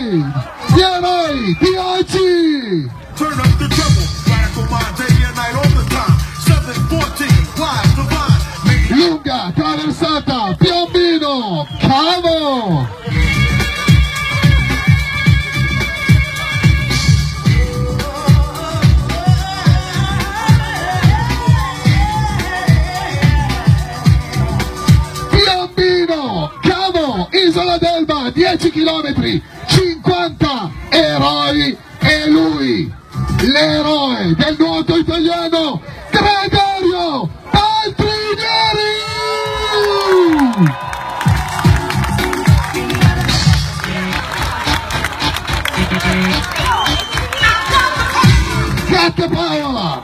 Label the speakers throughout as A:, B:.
A: gli eroi di oggi. Lunga traversata, Piombino, Cavo. Piombino, Cavo, Isola d'Elba, 10 km, 50 eroi e lui, l'eroe del nuoto italiano, Gregorio Paltrinieri! Grazie Paola!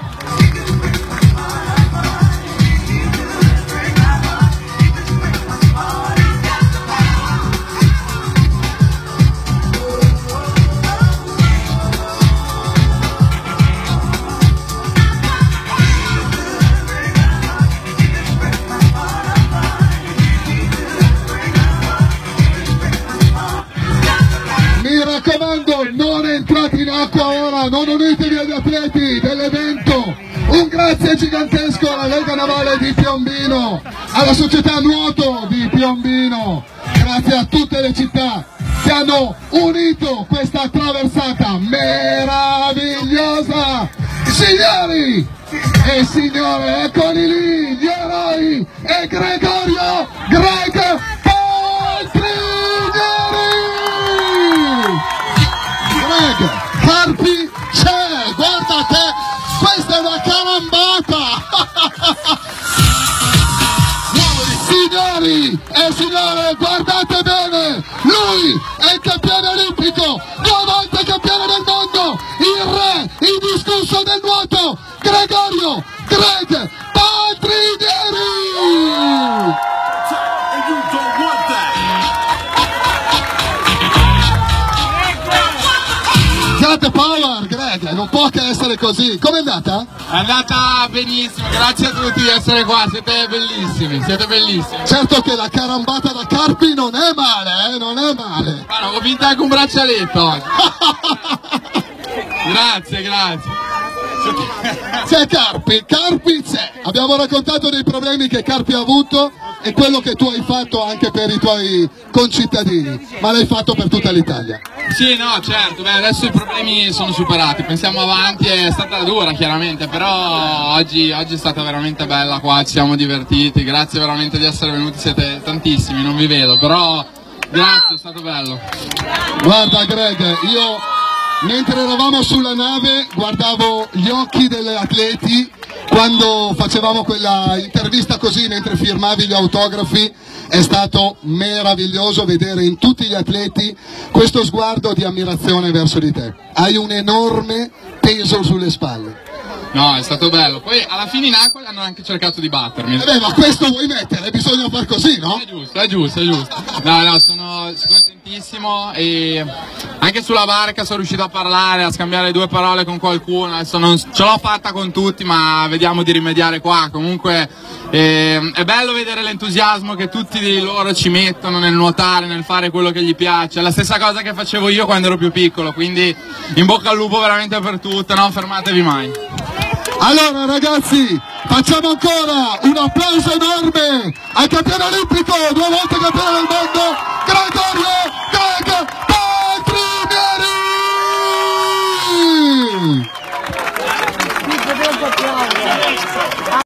A: Mi raccomando, non entrate in acqua ora, non unitevi agli atleti dell'evento. Un grazie gigantesco alla Lega Navale di Piombino, alla società nuoto di Piombino, grazie a tutte le città che hanno unito questa traversata meravigliosa. Signori e signore, eccoli lì, gli eroi e Gregorio Greg Paltrinieri! Greg, Carpi c'è, guarda te, questa è una carambata! Signori e signore, guardate bene, lui è il campione olimpico, 2 volte campione del mondo, il re indiscusso del nuoto, Gregorio Greg Paltrinieri! Grande power, Greg, non può che essere così. Com'è andata?
B: È andata benissimo, grazie a tutti di essere qua, siete bellissimi, siete bellissimi.
A: Certo che la carambata da Carpi non è male, non è male.
B: Guarda, ho vinto anche un braccialetto oggi. Grazie, grazie.
A: C'è Carpi c'è. Abbiamo raccontato dei problemi che Carpi ha avuto e quello che tu hai fatto anche per i tuoi concittadini, ma l'hai fatto per tutta l'Italia.
B: Sì, no, certo, beh, adesso i problemi sono superati, pensiamo avanti, è stata dura chiaramente, però oggi è stata veramente bella qua, ci siamo divertiti, grazie veramente di essere venuti, siete tantissimi, non vi vedo, però grazie, è stato bello.
A: Guarda Greg, io mentre eravamo sulla nave guardavo gli occhi degli atleti quando facevamo quella intervista così mentre firmavi gli autografi. È stato meraviglioso vedere in tutti gli atleti questo sguardo di ammirazione verso di te. Hai un enorme peso sulle spalle.
B: No, è stato bello. Poi alla fine in acqua hanno anche cercato di battermi.
A: Ma questo vuoi mettere? Bisogna far così, no?
B: È giusto, è giusto, è giusto. No, sono contentissimo e anche sulla barca sono riuscito a parlare, a scambiare 2 parole con qualcuno. Adesso non ce l'ho fatta con tutti, ma vediamo di rimediare qua. Comunque è bello vedere l'entusiasmo che tutti loro ci mettono nel nuotare, nel fare quello che gli piace. È la stessa cosa che facevo io quando ero più piccolo, quindi in bocca al lupo veramente per tutto, non fermatevi mai.
A: Allora ragazzi, facciamo ancora un applauso enorme al campione olimpico, 2 volte campione del mondo, Gregorio Greg Paltrinieri!